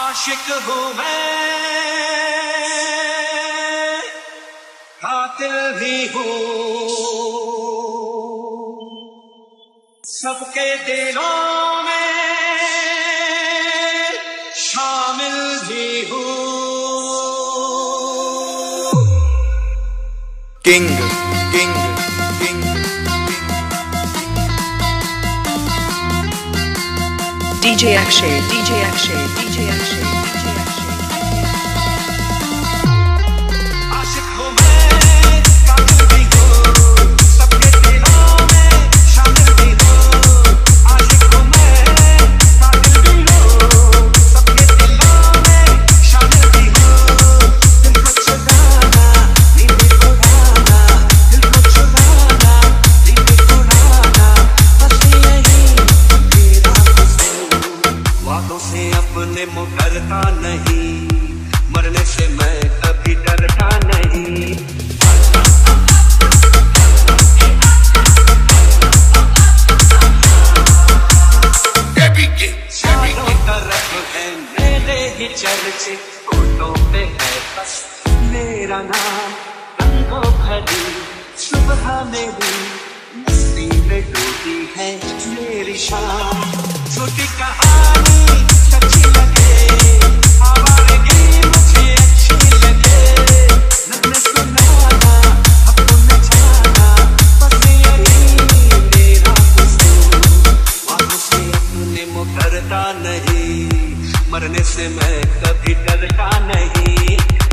आशिक हूँ मैं, कातिल भी हूँ, सबके दिलों में शामिल भी हूँ। King king king DJ Akshay, DJ Akshay, DJ Akshay, DJ Akshay. आशिक हूँ मैं, कातिल भी हूँ, सबके दिलों में शामिल भी हूँ। आशिक हूँ मैं, कातिल भी हूँ, सबके दिलों में शामिल भी हूँ। दिल को चुराना, नींद उड़ाना, दिल को चुराना, नींद उड़ाना, बस यही मेरा कसूर। वादों से अपने मुकरता नहीं, मरने से मैं कभी डरता नहीं। चारों तरफ है मेरे ही चर्चे, होठों पे है बस मेरा नाम। रंगों भरी सुबह मेरी मस्ती में डूबी है मेरी शाम। छोटी कहानी सच्ची लगे, आवाज़ें मुझे अच्छी लगे, नगमे सुनाना अपने जाना, बस यही मेरा कसूर। वादों से अपने मुकरता नहीं, मरने से मैं कभी डरता नहीं।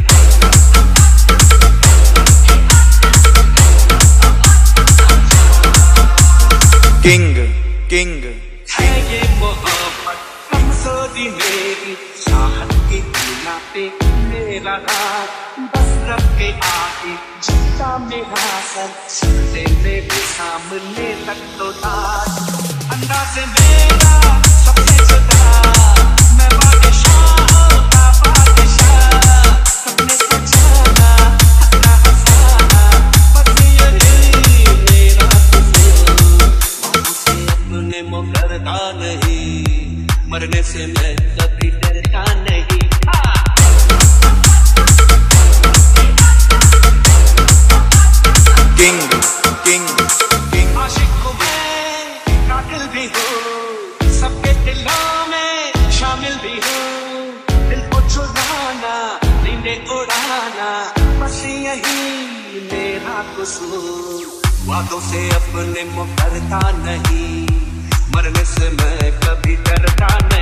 किंग किंग है ये मोहब्बत कमजोरी मेरी, चाहत की दुनिया पे मेरा राज। बस रब के आगे झुकता मेरा सर, झुकते मेरे सामने तक तो ताज। अंदाज़ मेरा सबसे जुदा, मैं बादशाह का बादशाह। सबने सजाना अपना हंसाना, बस यही मेरा कसूर। वादों से अपने मुकरता नहीं, मरने से मैं कभी डरता नहीं। किंग किंग किंग आशिक हूँ मैं, कातिल भी हूँ, सबके दिलों में शामिल भी हूँ। दिल को चुराना, नींदें उड़ाना, बस यही मेरा कसूर। वादों से अपने मुकरता नहीं, मरने से मैं कभी डरता नहीं।